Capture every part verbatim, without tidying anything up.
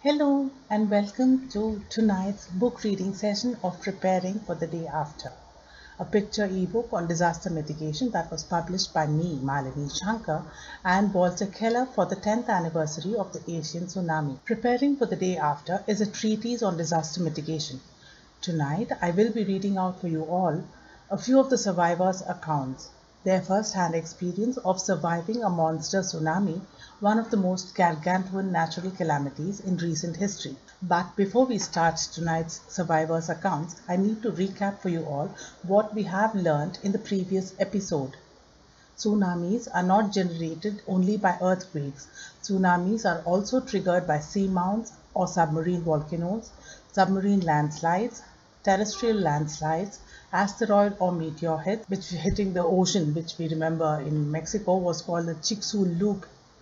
Hello and welcome to tonight's book reading session of Preparing for the Day After, a picture ebook on disaster mitigation that was published by me, Malini Shankar, and Walter Keller for the tenth anniversary of the Asian tsunami. Preparing for the Day After is a treatise on disaster mitigation. Tonight, I will be reading out for you all a few of the survivors' accounts, their first-hand experience of surviving a monster tsunami, one of the most gargantuan natural calamities in recent history. But before we start tonight's survivors' accounts, I need to recap for you all what we have learned in the previous episode. Tsunamis are not generated only by earthquakes. Tsunamis are also triggered by seamounts or submarine volcanoes, submarine landslides, terrestrial landslides, asteroid or meteor hit, which hitting the ocean, which we remember in Mexico was called the Chicxulub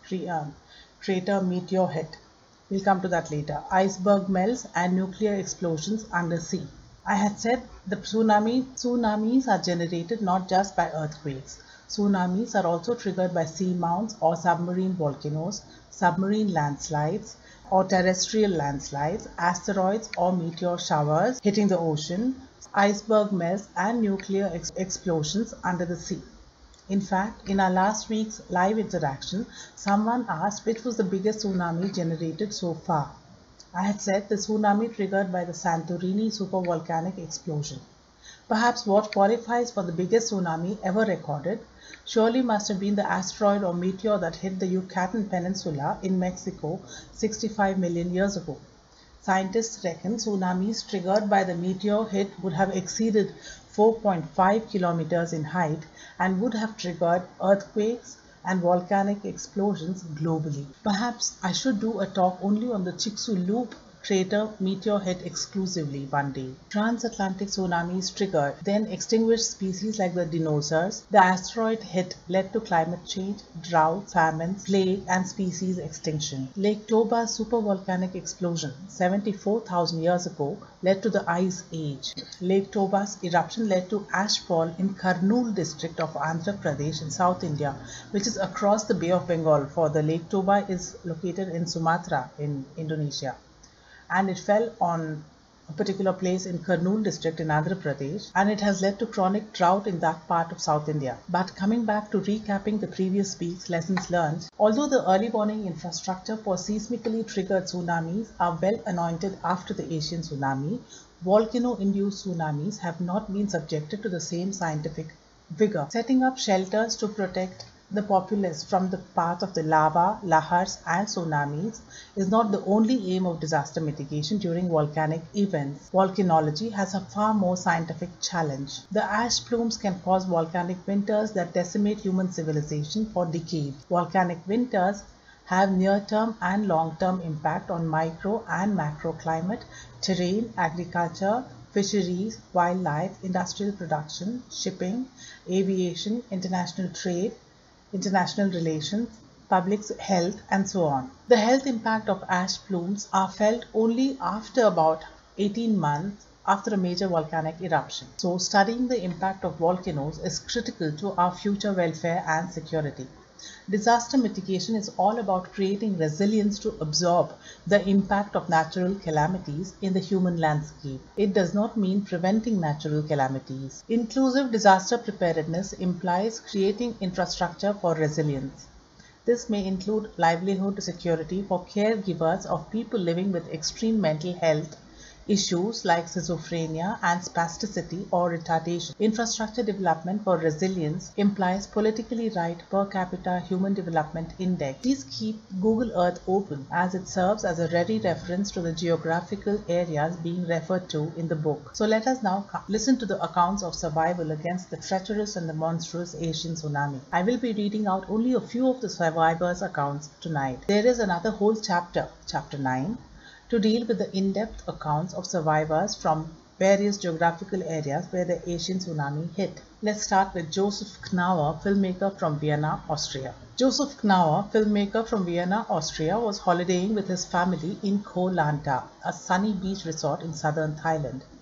crater meteor hit. We'll come to that later. Iceberg melts and nuclear explosions under sea. I had said the tsunami, tsunamis are generated not just by earthquakes. Tsunamis are also triggered by seamounts or submarine volcanoes, submarine landslides or terrestrial landslides, asteroids or meteor showers hitting the ocean, iceberg melts and nuclear ex explosions under the sea. In fact, in our last week's live interaction, someone asked which was the biggest tsunami generated so far. I had said the tsunami triggered by the Santorini supervolcanic explosion. Perhaps what qualifies for the biggest tsunami ever recorded surely must have been the asteroid or meteor that hit the Yucatan Peninsula in Mexico sixty-five million years ago. Scientists reckon tsunamis triggered by the meteor hit would have exceeded four point five kilometers in height and would have triggered earthquakes and volcanic explosions globally. Perhaps I should do a talk only on the Chicxulub crater meteor hit exclusively one day. Transatlantic tsunamis triggered, then extinguished species like the dinosaurs. The asteroid hit led to climate change, drought, famines, plague, and species extinction. Lake Toba's supervolcanic explosion seventy-four thousand years ago led to the Ice Age. Lake Toba's eruption led to ashfall in Kurnool district of Andhra Pradesh in South India, which is across the Bay of Bengal, for the Lake Toba is located in Sumatra in Indonesia. And it fell on a particular place in Kurnool district in Andhra Pradesh, and it has led to chronic drought in that part of South India. But coming back to recapping the previous week's lessons learned, although the early warning infrastructure for seismically triggered tsunamis are well anointed after the Asian tsunami, volcano-induced tsunamis have not been subjected to the same scientific vigor. Setting up shelters to protect the populace from the path of the lava, lahars and tsunamis is not the only aim of disaster mitigation during volcanic events. Volcanology has a far more scientific challenge. The ash plumes can cause volcanic winters that decimate human civilization for decades. Volcanic winters have near-term and long-term impact on micro and macro climate, terrain, agriculture, fisheries, wildlife, industrial production, shipping, aviation, international trade, international relations, public health, and so on. The health impact of ash plumes are felt only after about eighteen months after a major volcanic eruption. So studying the impact of volcanoes is critical to our future welfare and security. Disaster mitigation is all about creating resilience to absorb the impact of natural calamities in the human landscape. It does not mean preventing natural calamities. Inclusive disaster preparedness implies creating infrastructure for resilience. This may include livelihood security for caregivers of people living with extreme mental health issues like schizophrenia and spasticity or retardation. Infrastructure development for resilience implies politically right per capita human development index. Please keep Google Earth open as it serves as a ready reference to the geographical areas being referred to in the book. So let us now listen to the accounts of survival against the treacherous and the monstrous Asian tsunami. I will be reading out only a few of the survivors' accounts tonight. There is another whole chapter, chapter nine, to deal with the in-depth accounts of survivors from various geographical areas where the Asian tsunami hit. Let's start with Joseph Knauer, filmmaker from Vienna, Austria. Joseph Knauer, filmmaker from Vienna, Austria, was holidaying with his family in Koh Lanta, a sunny beach resort in southern Thailand.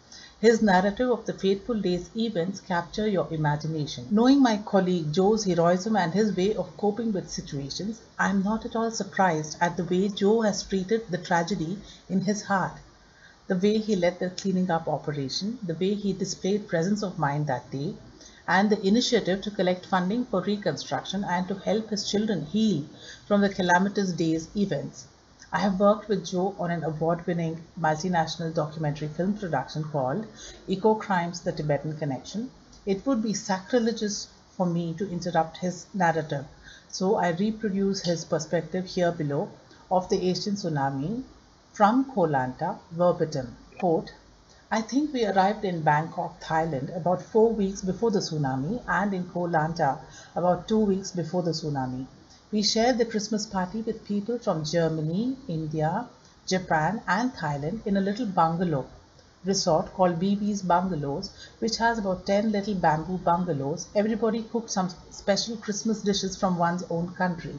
His narrative of the fateful day's events capture your imagination. Knowing my colleague Joe's heroism and his way of coping with situations, I am not at all surprised at the way Joe has treated the tragedy in his heart. The way he led the cleaning up operation, the way he displayed presence of mind that day, and the initiative to collect funding for reconstruction and to help his children heal from the calamitous day's events. I have worked with Joe on an award-winning multinational documentary film production called Eco Crimes: The Tibetan Connection. It would be sacrilegious for me to interrupt his narrative, so I reproduce his perspective here below of the Asian tsunami from Koh Lanta verbatim. Quote, I think we arrived in Bangkok, Thailand about four weeks before the tsunami and in Koh Lanta about two weeks before the tsunami. We shared the Christmas party with people from Germany, India, Japan and Thailand in a little bungalow resort called B B's Bungalows, which has about ten little bamboo bungalows. Everybody cooked some special Christmas dishes from one's own country.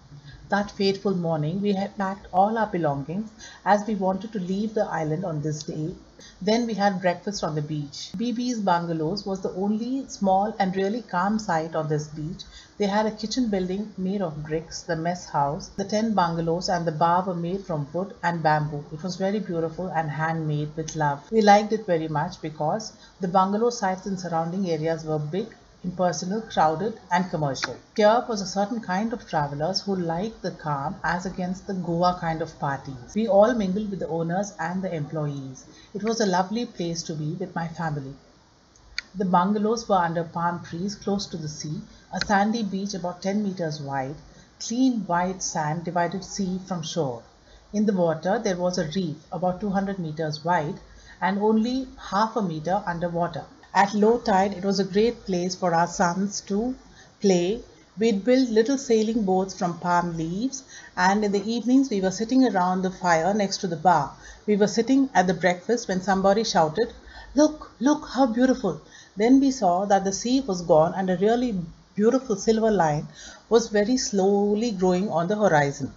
That fateful morning, we had packed all our belongings as we wanted to leave the island on this day. Then we had breakfast on the beach. B B's Bungalows was the only small and really calm sight on this beach. They had a kitchen building made of bricks, the mess house, the ten bungalows and the bar were made from wood and bamboo. It was very beautiful and handmade with love. We liked it very much because the bungalow sites in surrounding areas were big, impersonal, crowded and commercial. Here was a certain kind of travelers who liked the calm as against the Goa kind of parties. We all mingled with the owners and the employees. It was a lovely place to be with my family. The bungalows were under palm trees close to the sea, a sandy beach about ten meters wide, clean white sand divided sea from shore. In the water there was a reef about two hundred meters wide and only half a meter underwater. At low tide, it was a great place for our sons to play. We'd build little sailing boats from palm leaves, and in the evenings we were sitting around the fire next to the bar. We were sitting at the breakfast when somebody shouted, "Look, look, how beautiful!" Then we saw that the sea was gone and a really beautiful silver line was very slowly growing on the horizon.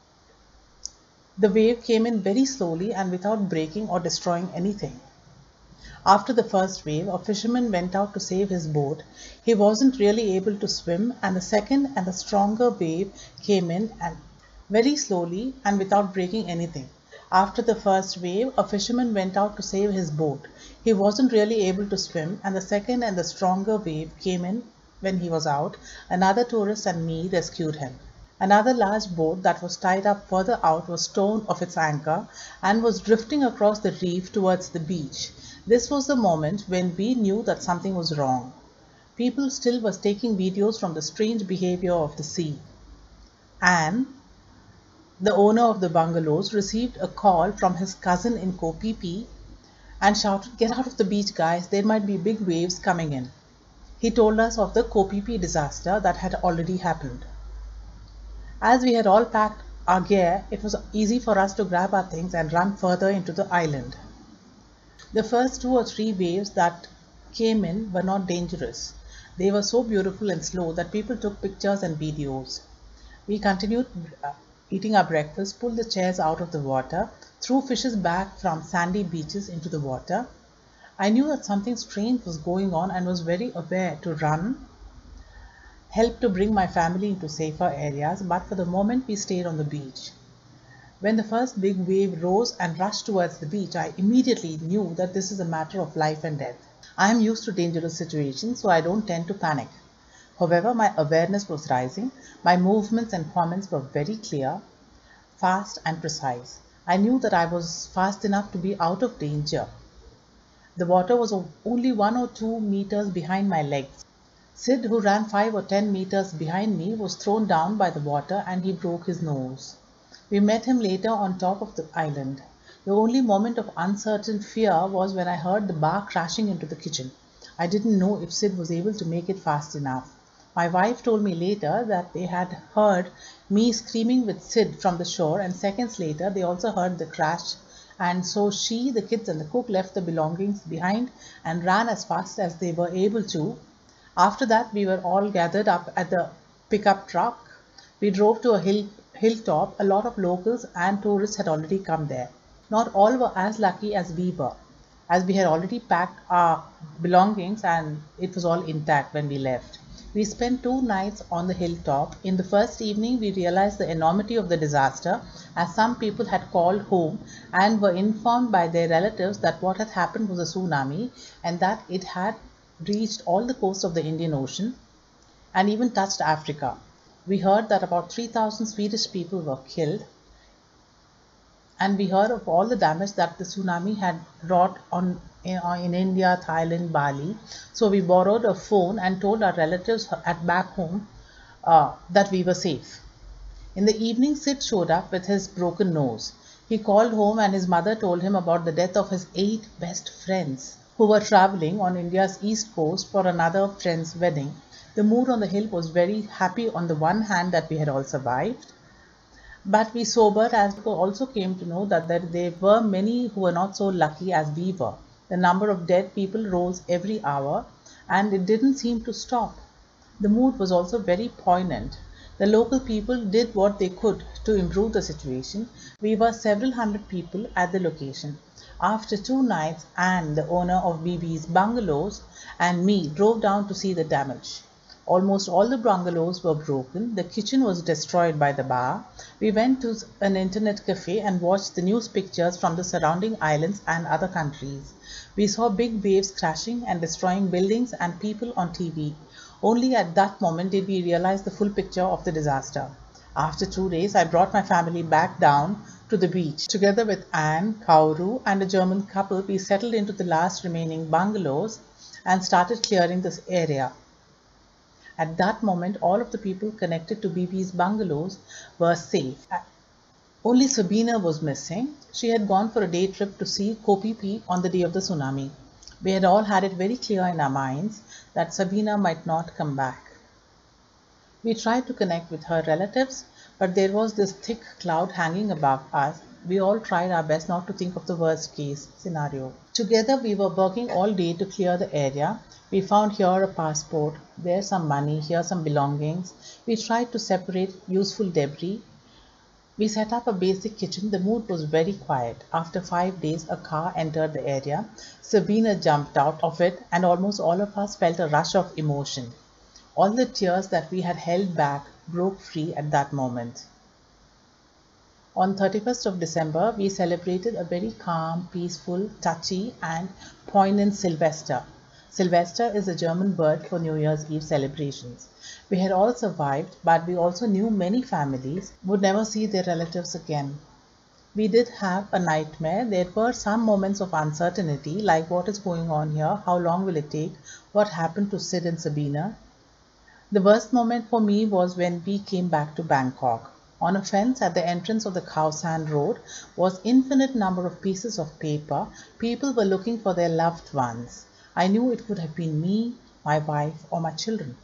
The wave came in very slowly and without breaking or destroying anything. After the first wave, a fisherman went out to save his boat. He wasn't really able to swim, and the second and the stronger wave came in and very slowly and without breaking anything. After the first wave, a fisherman went out to save his boat. He wasn't really able to swim, and the second and the stronger wave came in when he was out. Another tourist and me rescued him. Another large boat that was tied up further out was torn off its anchor and was drifting across the reef towards the beach. This was the moment when we knew that something was wrong. People still was taking videos from the strange behavior of the sea. Anne, the owner of the bungalows, received a call from his cousin in Koh Phi Phi and shouted, "Get out of the beach, guys, there might be big waves coming in." He told us of the Koh Phi Phi disaster that had already happened. As we had all packed our gear, it was easy for us to grab our things and run further into the island. The first two or three waves that came in were not dangerous. They were so beautiful and slow that people took pictures and videos. We continued eating our breakfast, pulled the chairs out of the water, threw fishes back from sandy beaches into the water. I knew that something strange was going on and was very aware to run, help to bring my family into safer areas, but for the moment we stayed on the beach. When the first big wave rose and rushed towards the beach, I immediately knew that this is a matter of life and death. I am used to dangerous situations, so I don't tend to panic. However, my awareness was rising. My movements and comments were very clear, fast and precise. I knew that I was fast enough to be out of danger. The water was only one or two meters behind my legs. Sid, who ran five or ten meters behind me, was thrown down by the water and he broke his nose. We met him later on top of the island. The only moment of uncertain fear was when I heard the bar crashing into the kitchen. I didn't know if Sid was able to make it fast enough. My wife told me later that they had heard me screaming with Sid from the shore, and seconds later they also heard the crash, and so she, the kids and the cook left the belongings behind and ran as fast as they were able to. After that, we were all gathered up at the pickup truck. We drove to a hill hilltop. A lot of locals and tourists had already come there. Not all were as lucky as we were. as we had already packed our belongings and it was all intact when we left. We spent two nights on the hilltop. In the first evening, we realized the enormity of the disaster, as some people had called home and were informed by their relatives that what had happened was a tsunami and that it had reached all the coast of the Indian Ocean and even touched Africa. We heard that about three thousand Swedish people were killed, and we heard of all the damage that the tsunami had wrought on in, in India, Thailand, Bali. So we borrowed a phone and told our relatives at back home uh, that we were safe. In the evening, Sid showed up with his broken nose. He called home and his mother told him about the death of his eight best friends who were traveling on India's east coast for another friend's wedding. The mood on the hill was very happy on the one hand that we had all survived, but we sobered as we also came to know that there were many who were not so lucky as we were. The number of dead people rose every hour and it didn't seem to stop. The mood was also very poignant. The local people did what they could to improve the situation. We were several hundred people at the location. After two nights, Anne, the owner of B B's bungalows, and me drove down to see the damage. Almost all the bungalows were broken. The kitchen was destroyed by the bar. We went to an internet cafe and watched the news pictures from the surrounding islands and other countries. We saw big waves crashing and destroying buildings and people on T V. Only at that moment did we realize the full picture of the disaster. After two days, I brought my family back down to the beach. Together with Anne, Kauru, and a German couple, we settled into the last remaining bungalows and started clearing this area. At that moment, all of the people connected to B B's bungalows were safe. Only Sabina was missing. She had gone for a day trip to see Kopi Peak on the day of the tsunami. We had all had it very clear in our minds that Sabina might not come back. We tried to connect with her relatives, but there was this thick cloud hanging above us. We all tried our best not to think of the worst case scenario. Together, we were working all day to clear the area. We found here a passport, there some money, here some belongings. We tried to separate useful debris. We set up a basic kitchen. The mood was very quiet. After five days, a car entered the area. Sabina jumped out of it and almost all of us felt a rush of emotion. All the tears that we had held back broke free at that moment. On thirty-first of December, we celebrated a very calm, peaceful, touchy and poignant Sylvester. Sylvester is a German word for New Year's Eve celebrations. We had all survived, but we also knew many families would never see their relatives again. We did have a nightmare. There were some moments of uncertainty, like what is going on here, how long will it take, what happened to Sid and Sabina. The worst moment for me was when we came back to Bangkok. On a fence at the entrance of the Khao San Road was infinite number of pieces of paper. People were looking for their loved ones. I knew it could have been me, my wife, or my children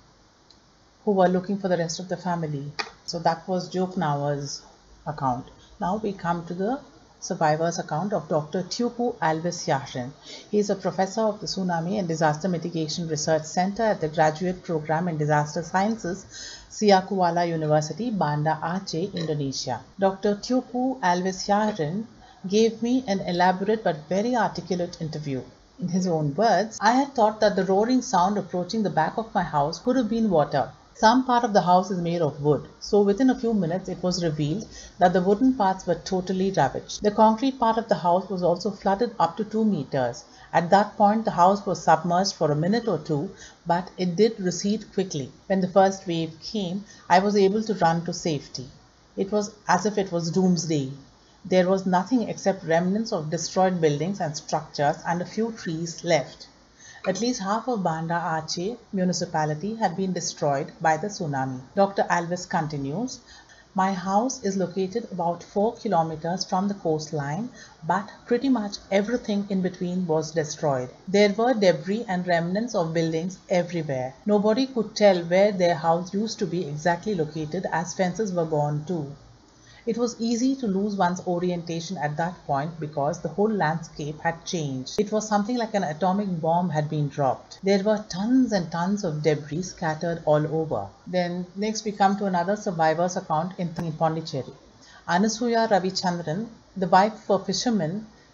who were looking for the rest of the family. So that was Joke Nawa's account. Now we come to the survivor's account of Doctor Teuku Alves Yahrin. He is a professor of the Tsunami and Disaster Mitigation Research Center at the Graduate Program in Disaster Sciences, Siakuala University, Banda Aceh, Indonesia. Doctor Teuku Alves Yahrin gave me an elaborate but very articulate interview. In his own words, I had thought that the roaring sound approaching the back of my house could have been water. Some part of the house is made of wood, so within a few minutes it was revealed that the wooden parts were totally ravaged. The concrete part of the house was also flooded up to two meters. At that point, the house was submerged for a minute or two, but it did recede quickly. When the first wave came, I was able to run to safety. It was as if it was doomsday. There was nothing except remnants of destroyed buildings and structures and a few trees left. At least half of Banda Aceh municipality had been destroyed by the tsunami. Doctor Alves continues, my house is located about four kilometers from the coastline, but pretty much everything in between was destroyed. There were debris and remnants of buildings everywhere. Nobody could tell where their house used to be exactly located as fences were gone too. It was easy to lose one's orientation at that point because the whole landscape had changed. It was something like an atomic bomb had been dropped. There were tons and tons of debris scattered all over. Then next we come to another survivor's account in Pondicherry. Anasuya Ravichandran, the wife of a fisherman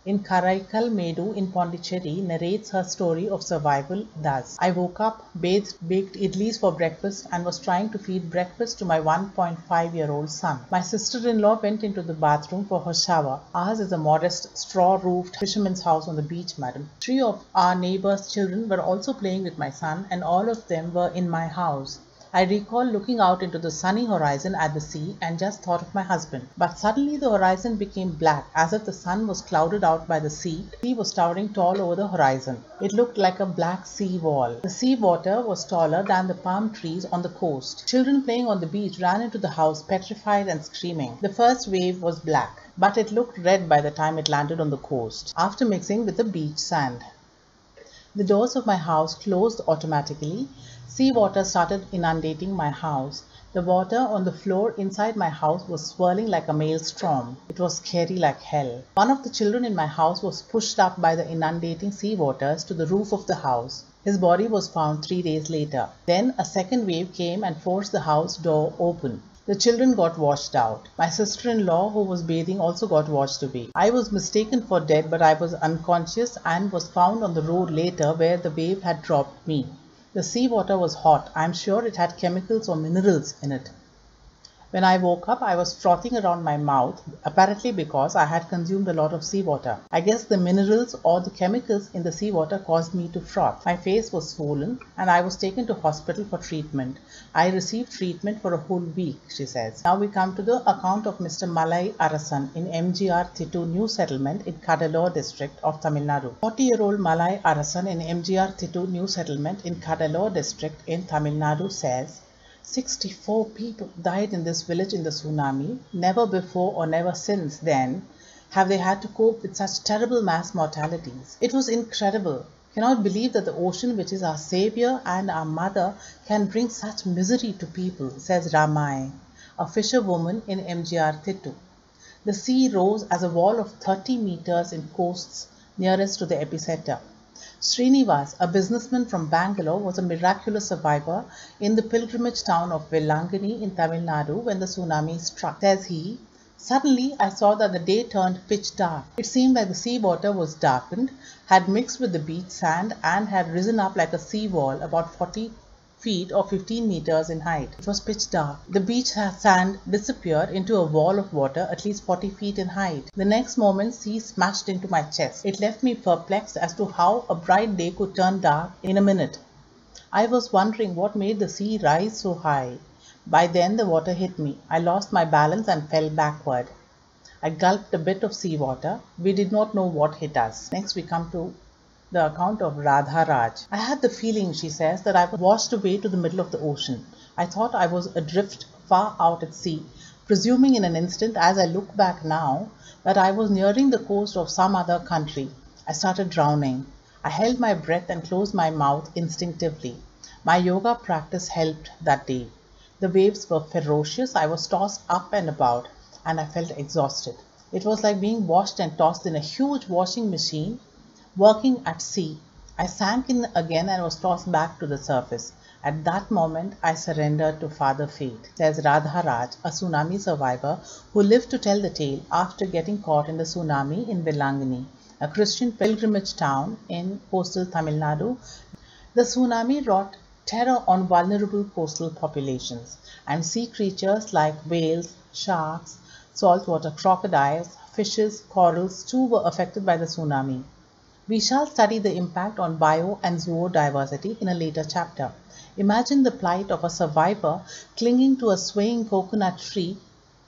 in Karaikal Medu in Pondicherry narrates her story of survival thus. I woke up, bathed, baked idlis for breakfast and was trying to feed breakfast to my one point five year old son. My sister-in-law went into the bathroom for her shower. Ours is a modest straw-roofed fisherman's house on the beach, madam. Three of our neighbors' children were also playing with my son and all of them were in my house. I recall looking out into the sunny horizon at the sea and just thought of my husband. But suddenly the horizon became black, as if the sun was clouded out by the sea. The sea was towering tall over the horizon. It looked like a black sea wall. The sea water was taller than the palm trees on the coast. Children playing on the beach ran into the house, petrified and screaming. The first wave was black, but it looked red by the time it landed on the coast, after mixing with the beach sand. The doors of my house closed automatically. Sea water started inundating my house. The water on the floor inside my house was swirling like a maelstrom. It was scary like hell. One of the children in my house was pushed up by the inundating sea waters to the roof of the house. His body was found three days later. Then a second wave came and forced the house door open. The children got washed out. My sister-in-law, who was bathing, also got washed away. I was mistaken for dead, but I was unconscious and was found on the road later where the wave had dropped me. The sea water was hot. I am sure it had chemicals or minerals in it. When I woke up, I was frothing around my mouth, apparently because I had consumed a lot of seawater. I guess the minerals or the chemicals in the seawater caused me to froth. My face was swollen and I was taken to hospital for treatment. I received treatment for a whole week, she says. Now we come to the account of Mister Malai Arasan in M G R Thittu New Settlement in Cuddalore district of Tamil Nadu. forty-year-old Malai Arasan in M G R Thittu New Settlement in Cuddalore district in Tamil Nadu says, sixty-four people died in this village in the tsunami. Never before or never since then have they had to cope with such terrible mass mortalities. It was incredible. Cannot believe that the ocean, which is our savior and our mother, can bring such misery to people, says Ramai, a fisherwoman in M G R Thittu. The sea rose as a wall of thirty meters in coasts nearest to the epicenter. Srinivas, a businessman from Bangalore, was a miraculous survivor in the pilgrimage town of Vellangani in Tamil Nadu when the tsunami struck. Says he, suddenly I saw that the day turned pitch dark. It seemed like the sea water was darkened, had mixed with the beach sand and had risen up like a sea wall about forty feet or fifteen meters in height. It was pitch dark. The beach sand disappeared into a wall of water at least forty feet in height. The next moment, sea smashed into my chest. It left me perplexed as to how a bright day could turn dark in a minute. I was wondering what made the sea rise so high. By then the water hit me. I lost my balance and fell backward. I gulped a bit of seawater. We did not know what hit us. Next we come to the account of Radha Raj. I had the feeling, she says, that I was washed away to the middle of the ocean. I thought I was adrift far out at sea, presuming in an instant, as I look back now, that I was nearing the coast of some other country. I started drowning. I held my breath and closed my mouth instinctively. My yoga practice helped that day. The waves were ferocious. I was tossed up and about, and I felt exhausted. It was like being washed and tossed in a huge washing machine working at sea. I sank in again and was tossed back to the surface. At that moment, I surrendered to Father Fate, says Radha Raj, a tsunami survivor who lived to tell the tale after getting caught in the tsunami in Vellangani, a Christian pilgrimage town in coastal Tamil Nadu. The tsunami wrought terror on vulnerable coastal populations, and sea creatures like whales, sharks, saltwater crocodiles, fishes, corals too were affected by the tsunami. We shall study the impact on bio and zoodiversity in a later chapter. Imagine the plight of a survivor clinging to a swaying coconut tree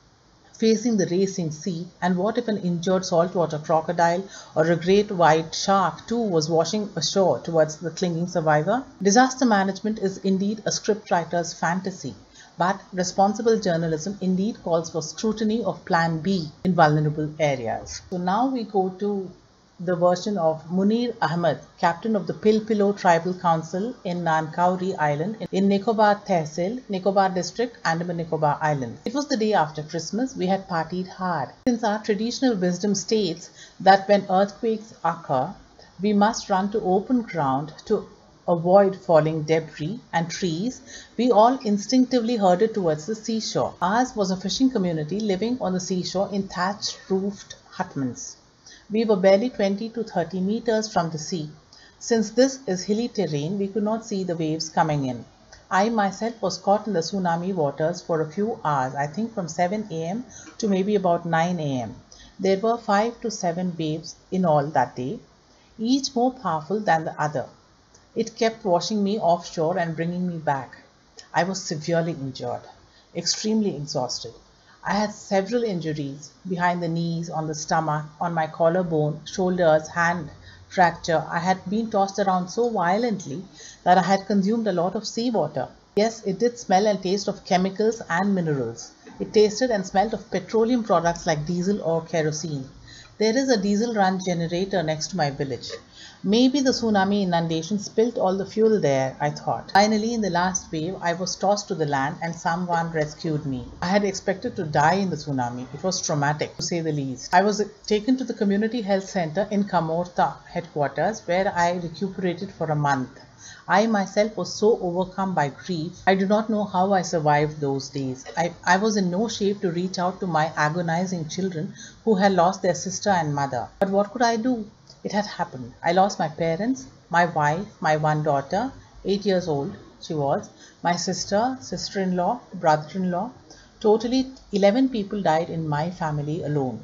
facing the racing sea, and what if an injured saltwater crocodile or a great white shark too was washing ashore towards the clinging survivor? Disaster management is indeed a scriptwriter's fantasy, but responsible journalism indeed calls for scrutiny of Plan B in vulnerable areas. So now we go to the version of Munir Ahmed, captain of the Pilpilo Tribal Council in Nankauri Island in Nicobar Tehsil, Nicobar District, Andaman Nicobar Island. It was the day after Christmas. We had partied hard. Since our traditional wisdom states that when earthquakes occur, we must run to open ground to avoid falling debris and trees, we all instinctively herded towards the seashore. Ours was a fishing community living on the seashore in thatched roofed hutments. We were barely twenty to thirty meters from the sea. Since this is hilly terrain, we could not see the waves coming in. I myself was caught in the tsunami waters for a few hours, I think from seven A M to maybe about nine A M There were five to seven waves in all that day, each more powerful than the other. It kept washing me offshore and bringing me back. I was severely injured, extremely exhausted. I had several injuries behind the knees, on the stomach, on my collarbone, shoulders, hand fracture. I had been tossed around so violently that I had consumed a lot of seawater. Yes, it did smell and taste of chemicals and minerals. It tasted and smelled of petroleum products like diesel or kerosene. There is a diesel run generator next to my village. Maybe the tsunami inundation spilt all the fuel there, I thought. Finally, in the last wave, I was tossed to the land and someone rescued me. I had expected to die in the tsunami. It was traumatic, to say the least. I was taken to the community health center in Kamorta headquarters, where I recuperated for a month. I myself was so overcome by grief, I do not know how I survived those days. I, I was in no shape to reach out to my agonizing children who had lost their sister and mother. But what could I do? It had happened. I lost my parents, my wife, my one daughter, eight years old she was, my sister, sister-in-law, brother-in-law. Totally eleven people died in my family alone.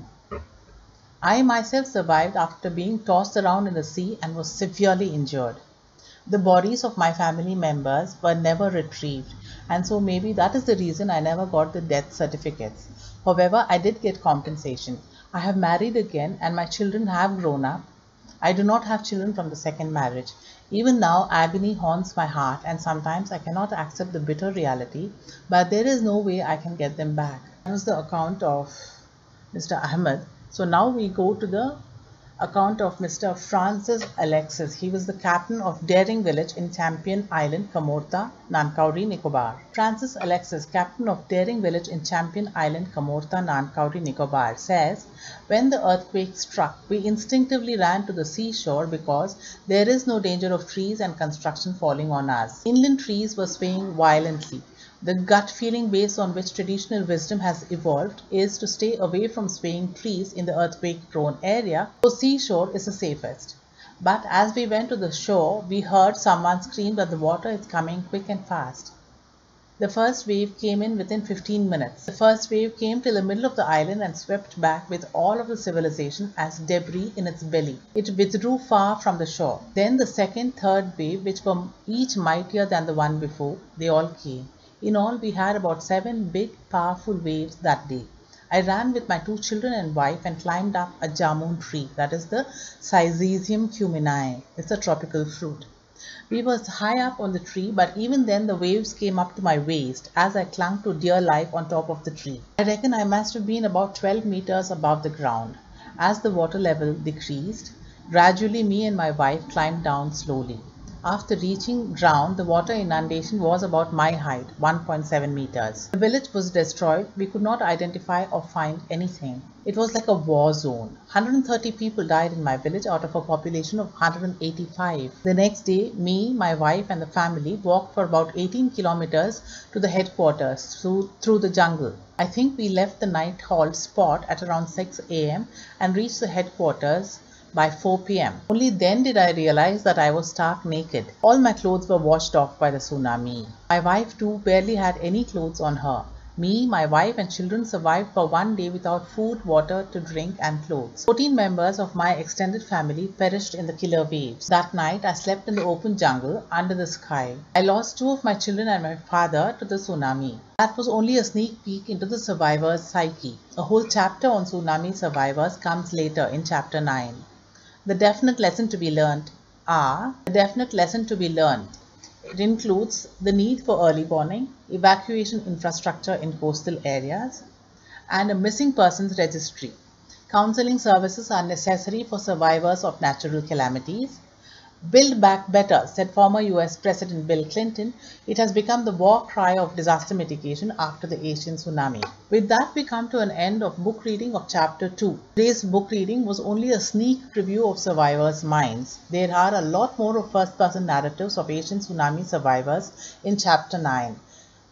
I myself survived after being tossed around in the sea and was severely injured. The bodies of my family members were never retrieved, and so maybe that is the reason I never got the death certificates. However, I did get compensation. I have married again and my children have grown up. I do not have children from the second marriage. Even now, agony haunts my heart and sometimes I cannot accept the bitter reality, but there is no way I can get them back. That was the account of Mister Ahmed. So now we go to the account of Mister Francis Alexis. He was the captain of Daring Village in Champion Island, Kamorta, Nankauri, Nicobar. Francis Alexis, captain of Daring Village in Champion Island, Kamorta, Nankauri, Nicobar, says, when the earthquake struck, we instinctively ran to the seashore because there is no danger of trees and construction falling on us. Inland trees were swaying violently. The gut feeling based on which traditional wisdom has evolved is to stay away from swaying trees in the earthquake-prone area, so seashore is the safest. But as we went to the shore, we heard someone scream that the water is coming quick and fast. The first wave came in within fifteen minutes. The first wave came till the middle of the island and swept back with all of the civilization as debris in its belly. It withdrew far from the shore. Then the second, third wave, which were each mightier than the one before, they all came. In all, we had about seven big, powerful waves that day. I ran with my two children and wife and climbed up a jamun tree, that is the Syzygium cumini. It's a tropical fruit. We were high up on the tree, but even then the waves came up to my waist as I clung to dear life on top of the tree. I reckon I must have been about twelve meters above the ground. As the water level decreased, gradually me and my wife climbed down slowly. After reaching ground, the water inundation was about my height, one point seven meters. The village was destroyed. We could not identify or find anything. It was like a war zone. one hundred thirty people died in my village out of a population of one hundred eighty-five. The next day, me, my wife and the family walked for about eighteen kilometers to the headquarters through, through the jungle. I think we left the night halt spot at around six A M and reached the headquarters by four P M Only then did I realize that I was stark naked. All my clothes were washed off by the tsunami. My wife too barely had any clothes on her. Me, my wife and children survived for one day without food, water to drink and clothes. fourteen members of my extended family perished in the killer waves. That night I slept in the open jungle under the sky. I lost two of my children and my father to the tsunami. That was only a sneak peek into the survivor's psyche. A whole chapter on tsunami survivors comes later in chapter nine. The definite lesson to be learned are the definite lesson to be learned. It includes the need for early warning, evacuation infrastructure in coastal areas, and a missing persons registry. Counseling services are necessary for survivors of natural calamities. Build back better, said former U S President Bill Clinton. It has become the war cry of disaster mitigation after the Asian tsunami. With that, we come to an end of book reading of chapter two. Today's book reading was only a sneak preview of survivors' minds. There are a lot more of first-person narratives of Asian tsunami survivors in chapter nine.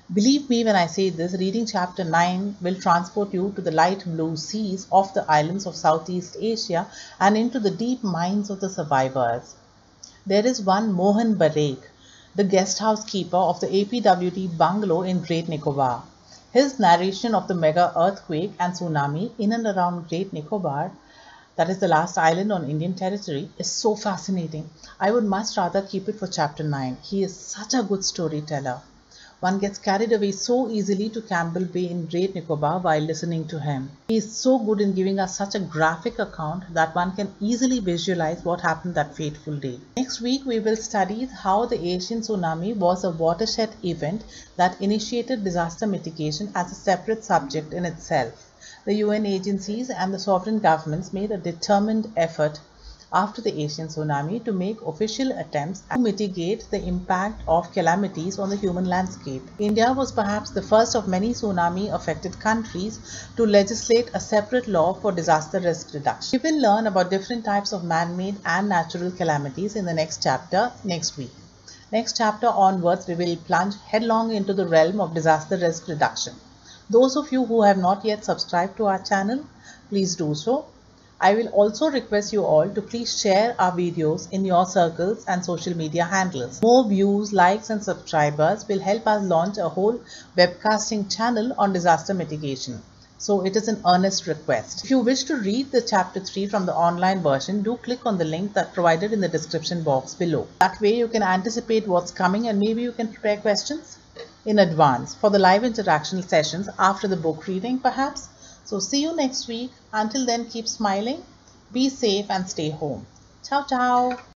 Believe me when I say this, reading chapter nine will transport you to the light blue seas of the islands of Southeast Asia and into the deep minds of the survivors. There is one Mohan Barekh, the guest housekeeper of the A P W D bungalow in Great Nicobar. His narration of the mega earthquake and tsunami in and around Great Nicobar, that is the last island on Indian territory, is so fascinating. I would much rather keep it for chapter nine. He is such a good storyteller. One gets carried away so easily to Campbell Bay in Great Nicobar while listening to him. He is so good in giving us such a graphic account that one can easily visualize what happened that fateful day. Next week we will study how the Asian tsunami was a watershed event that initiated disaster mitigation as a separate subject in itself. The U N agencies and the sovereign governments made a determined effort after the Asian tsunami to make official attempts to mitigate the impact of calamities on the human landscape. India was perhaps the first of many tsunami-affected countries to legislate a separate law for disaster risk reduction. We will learn about different types of man-made and natural calamities in the next chapter next week. Next chapter onwards, we will plunge headlong into the realm of disaster risk reduction. Those of you who have not yet subscribed to our channel, please do so. I will also request you all to please share our videos in your circles and social media handles. More views, likes and subscribers will help us launch a whole webcasting channel on disaster mitigation. So it is an earnest request. If you wish to read the chapter three from the online version, do click on the link that provided in the description box below. That way you can anticipate what's coming and maybe you can prepare questions in advance for the live interaction sessions after the book reading perhaps. So see you next week. Until then, keep smiling, be safe and stay home. Ciao, ciao.